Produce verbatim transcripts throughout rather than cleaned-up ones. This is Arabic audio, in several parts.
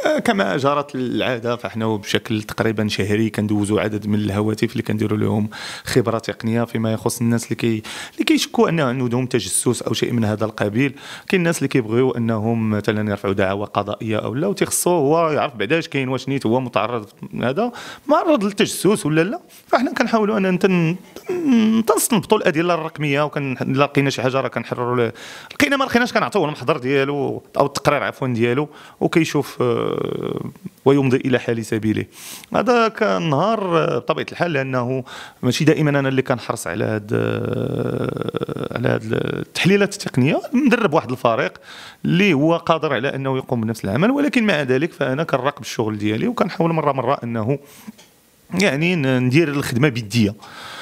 كما جرت العاده، فاحنا بشكل تقريبا شهري كندوزوا عدد من الهواتف اللي كنديروا لهم خبره تقنيه فيما يخص الناس اللي كي اللي كيشكوا ان عندهم تجسس او شيء من هذا القبيل. كاين الناس اللي كيبغيو انهم مثلا يرفعوا دعوى قضائيه او لا، وتيخصو هو يعرف بعدا اش كاين، واش نيت هو متعرض هذا معرض للتجسس ولا لا. فاحنا كنحاولوا ان تنستنبطوا الادله الرقميه، وكان لقينا شي حاجه راه كنحرروا، لقينا ما لقيناش كنعطيوه المحضر ديالو او التقرير عفوا ديالو، وكيشوف ويمضي الى حال سبيله. هذا كان نهار بطبيعه الحال، لانه ماشي دائما انا اللي كنحرص على هاد على هاد التحليلات التقنيه. مدرب واحد الفريق اللي هو قادر على انه يقوم بنفس العمل، ولكن مع ذلك فانا كنراقب الشغل ديالي وكنحاول مره مره انه يعني ندير الخدمه بيديه.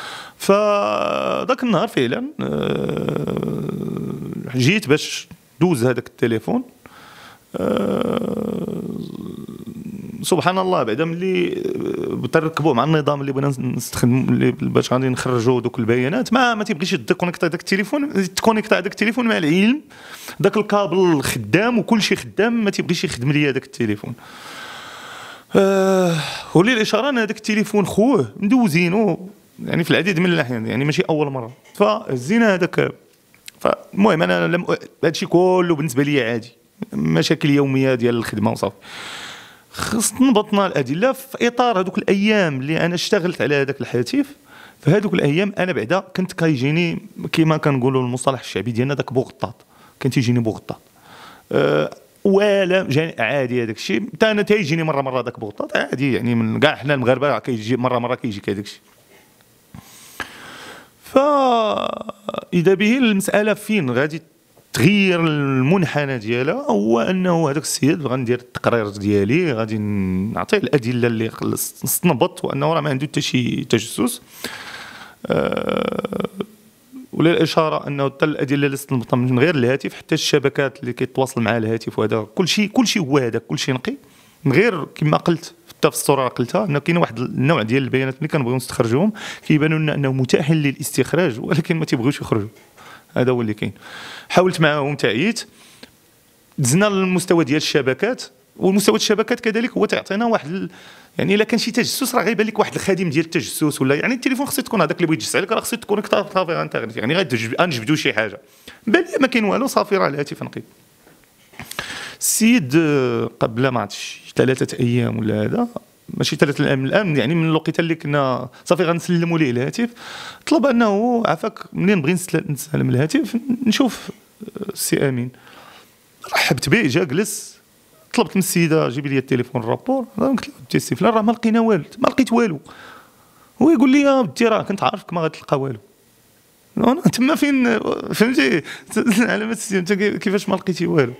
فذاك النهار فعلا جيت باش دوز هذاك التليفون. سبحان الله، بعدا ملي تركبوه مع النظام اللي بغينا نستخدم باش غادي نخرجوا دوك البيانات، ما ما تيبغيش يديكونيكتا داك التليفون، تكونيكتا داك التليفون مع العلم داك الكابل خدام وكل شيء خدام، ما تيبغيش يخدم ليا داك التليفون. آه ولي الاشاره ان هذاك التليفون خوه مدوزينو يعني في العديد من الاحيان، يعني ماشي اول مره. فزينا هذاك، فالمهم انا لم هادشي كله بالنسبه لي عادي، مشاكل يوميه ديال الخدمه وصافي. استنبطنا الادله في اطار هذوك الايام اللي انا اشتغلت على هذاك الهاتف. في هذوك الايام انا بعدا كنت كيجيني كما كنقولوا المصطلح الشعبي ديالنا داك بوغطاط، كان تيجيني بوغطاط. أه ولا جاني عادي هذاك الشيء، حتى انا تيجيني مره مره داك بوغطاط عادي، يعني من كاع حنا المغاربه كيجي مره مره كيجيك هذاك الشيء. فاذا به المساله فين غادي تغير المنحنى ديالها، هو انه هذاك السيد بغى ندير التقرير ديالي، غادي نعطيه الادله اللي استنبط وانه راه ما عنده حتى شي تجسس. أه ولا الاشاره انه حتى الادله اللي استنبطها من غير الهاتف، حتى الشبكات اللي كيتواصل مع الهاتف، وهذا كل شيء كل شيء هو هذا كل شيء نقي، من غير كما قلت حتى في الصوره قلتها انه كاين واحد النوع ديال البيانات اللي كنبغيو نستخرجوهم كيبانوا لنا انه متاح للاستخراج، ولكن ما تيبغيوش يخرجوا. هذا هو اللي كاين. حاولت معهم تعييت، دزنا للمستوى ديال الشبكات، والمستوى الشبكات كذلك هو تعطينا واحد ال... يعني الا كان شي تجسس راه غيبان لك واحد الخادم ديال التجسس، ولا يعني التليفون خصو تكون هذاك اللي بغى يتجسس عليك راه خصو تكون كطافي انترنت، يعني غنجبدوا شي حاجه بان ما كاين والو صافي راه الهاتف نقي. السيد قبل ما عرفتش ثلاثه ايام ولا هذا، ماشي ثلاثه ايام الان، يعني من الوقيته اللي كنا صافي غنسلموا ليه الهاتف، طلب انه عافاك منين نبغي نسلم الهاتف نشوف السي امين. رحبت به، جا جلس، طلبت من السيده جيبي لي التليفون الرابور، قلت له بدي سي فلان راه ما لقينا والو، ما لقيت والو. هو يقول لي يا بدي راه كنت عارفك ما غتلقى والو. انا تما فين فهمتي علامات السي انت كيفاش ما لقيتي والو؟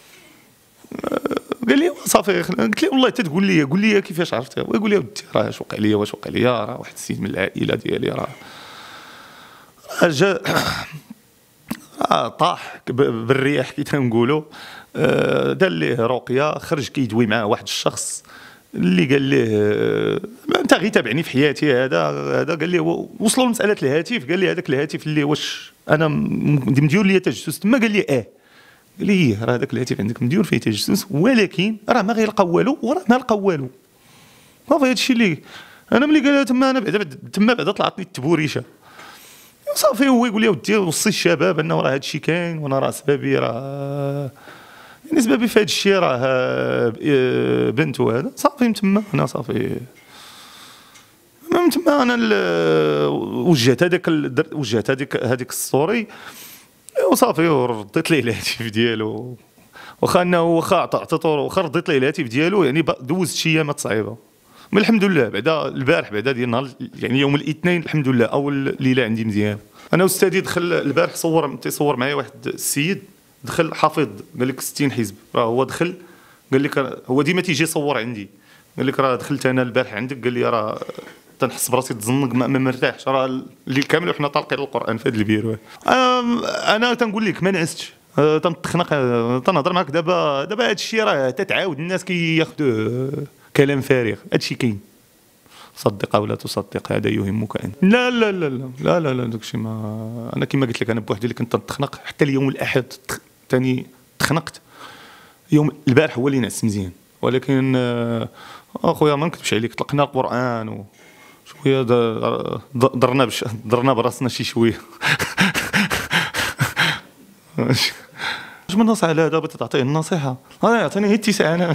قال لي صافي. قلت له والله حتى تقول لي قول لي كيفاش عرفتي؟ ويقول لي ودي راه اش وقع لي واش وقع لي، راه واحد السيد من العائله ديالي راه راه جا آه طاح بالرياح كي تنقولوا، آه دار ليه رقيه، خرج كيدوي معاه واحد الشخص اللي قال ليه آه انت غير تابعني في حياتي، هذا هذا قال ليه وصلوا لمساله الهاتف، قال لي هذاك الهاتف اللي واش انا مدير لي تجسس تما؟ قال لي اه. قال لي راه هذاك الهاتف عندك مدير فيه تجسس، ولكن راه ما غيلقى والو وراه ما لقى والو. صافي هذا الشيء اللي انا ملي قال تما انا بعدا تما بعدا طلعتني التبوريشه صافي. هو يقول لي ودي وصي الشباب انه راه هذا الشيء كاين، وانا راه سببي راه يعني سببي في هذا الشيء راه بنت وهذا صافي. من تما انا صافي من تما انا وجهت هذاك وجهت هذيك هذيك الستوري وصافي، ورديت ليه الهاتف ديالو، واخا انه واخا عطيتو واخا رديت ليه الهاتف ديالو، يعني دوزت شي ايامات صعيبه. من الحمد لله بعدا البارح بعدا ديال نهار يعني يوم الاثنين الحمد لله اول ليله عندي مزيان. انا استاذي دخل البارح صور تيصور معايا واحد السيد دخل حافظ قال لك ستين حزب، راه هو دخل قال لك هو ديما تيجي يصور عندي، قال لك راه دخلت انا البارح عندك، قال لي راه تنحس براسي تزنق ما مرتاحش، راه الليل كامل وحنا طالقين القران في هذا البيرو. انا انا تنقول لك ما نعستش، تنتخنق تنهضر معاك دابا دابا هذا الشيء راه تتعاود الناس كياخذوه كلام فارغ، هذا الشيء كاين، صدق او لا تصدق هذا يهمك انت. لا لا لا لا لا لا, لا داك الشيء ما انا كما قلت لك انا بوحدي اللي كنت نتخنق، حتى اليوم الاحد ثاني تخنقت. يوم البارح هو اللي نعس مزيان، ولكن اخويا ما نكذبش عليك، طلقنا القران و شويه درنا بش درنا براسنا شي شويه. واش من نصيحه على هذا بغيت تعطيه النصيحه؟ انا يعطيني هي التسعه. انا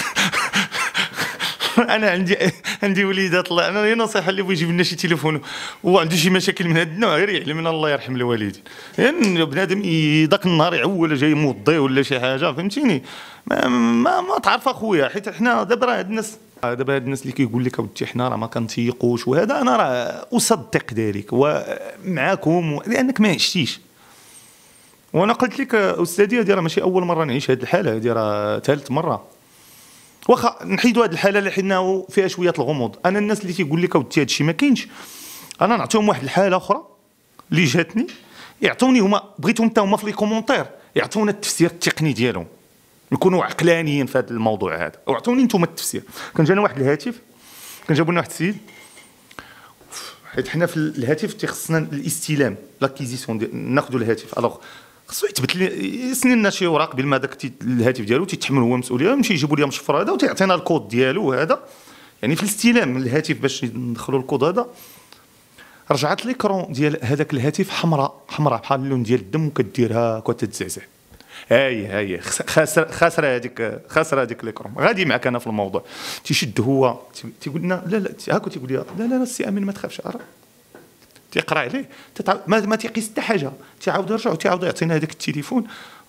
انا عندي عندي وليدات الله، انا هي نصيحه اللي بغى يجيب لنا شي تليفون وعنده شي مشاكل من هذا النوع غير يعلم من الله يرحم الوالدين. لان يعني بنادم ذاك النهار يعول جاي موضي ولا شي حاجه فهمتيني، ما ما, ما تعرف اخويا، حيت حنا دابا راه هاد الناس دابا هاد الناس اللي كيقول لك اودي حنا راه ما كنتيقوش وهذا، انا راه اصدق ذلك ومعاكم لانك ما عشتيش. وانا قلت لك استاذي هذه راه ماشي اول مره نعيش هذه الحاله، هذه راه ثالث مره. واخا نحيدوا هذه الحاله اللي حنا فيها شويه الغموض، انا الناس اللي تيقول لك اودي هذا الشيء ما كاينش، انا نعطيهم واحد الحاله اخرى اللي جاتني، يعطوني هما بغيتهم حتى هما في لي كومونتير يعطونا التفسير التقني ديالهم، نكونوا عقلانيين في هذا الموضوع هذا، وعطوني نتوما التفسير. كان جانا واحد الهاتف، كان جابوا لنا واحد السيد، حيت حنا في الهاتف تيخصنا الاستلام لاكيزيسيون، ناخذوا الهاتف الوغ خصو يثبت لي يسني لنا شي اوراق بما داك الهاتف ديالو تيتحمل هو المسؤوليه، يمشي يجيبوا لي مشفر هذا وتيعطينا الكود ديالو هذا، يعني في الاستلام من الهاتف باش ندخلوا الكود هذا. رجعت ليكرون ديال هذاك الهاتف حمراء حمراء بحال اللون ديال الدم، وكديرها كتتزعزع. هاي هاي خاسر خاسره هذيك خاسره هذيك ليكرون. غادي معك انا في الموضوع، تيشد هو تيقول لنا لا لا هاكو تيقول لي لا لا السي امين ما تخافش، تيقرا عليه تتع... ما, ما تيقيس حتى حاجه، تيعاود يرجع وتيعاود يعطينا هذاك التليفون.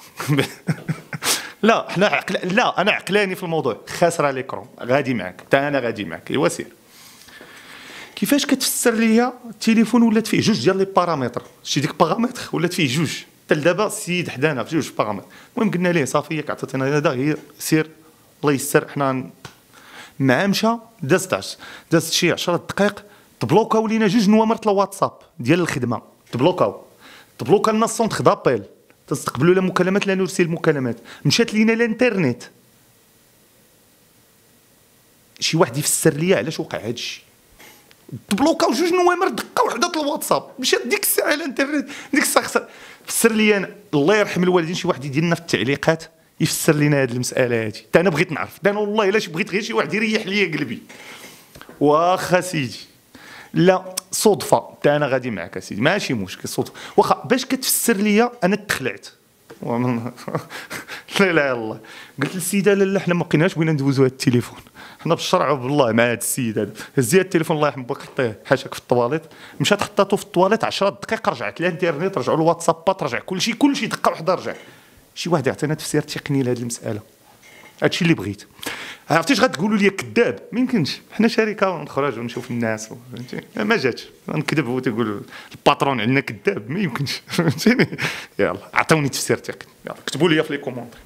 لا حنا عقل... لا انا عقلاني في الموضوع، خاسره ليكرون غادي معك حتى انا غادي معك. ايوا سير. كيفاش كتفسر ليا التليفون ولات فيه جوج ديال لي بارامتر، شتي ديك بارامتر ولات فيه جوج حتى لدابا السيد حدانا في جوج بارامتر. المهم قلنا ليه صافي ياك عطيتينا هذا غير سير الله يسر. حنا مع مشى دازت دازت شي عشرة دقائق تبلوكاو لينا جوج نوامر الواتساب ديال الخدمه، تبلوكاو تبلوكا لنا السونتر دابيل تستقبلوا لا مكالمات لا نرسل مكالمات، مشات لينا الانترنت. شي واحد يفسر لي علاش وقع هذا الشيء، تبلوكاو جوج نوامر دقه وحده الواتساب، مشات ديك الساعه الانترنت ديك الساعه خسر. فسر لي انا الله يرحم الوالدين، شي واحد يدير لنا في التعليقات يفسر لنا هذه المساله هذه، حتى انا بغيت نعرف، انا والله الا بغيت غير شي واحد يريح لي قلبي. واخا سيدي لا صدفه، حتى انا غادي معك سيدي ماشي مشكل صدفه، واخا باش كتفسر لي انا تخلعت. لا لا الا الله، قلت للسيده لا لا حنا ما بقيناش بغينا ندوزو هذا التليفون، حنا بالشرع وبالله مع هذا السيد هذا. هزي التليفون الله يحميك حطيه حاشاك في الطواليت، مشات حطاتو في الطواليت عشرة دقائق، رجعت الانترنت، رجعوا الواتسابات، رجع كلشي كلشي دقه واحده رجع. شي واحد يعطينا تفسير تقني لهذه المساله، هادشي اللي بغيت. عرفتيش غتقولوا لي كذاب؟ ما يمكنش، حنا شركه ونخرج ونشوف الناس فهمتي، ما جاتش نكذب وتقول الباترون عندنا كذاب، ما يمكنش فهمتيني. يلا عطوني تفسير تقني، يلا كتبوا لي في لي كومونتير.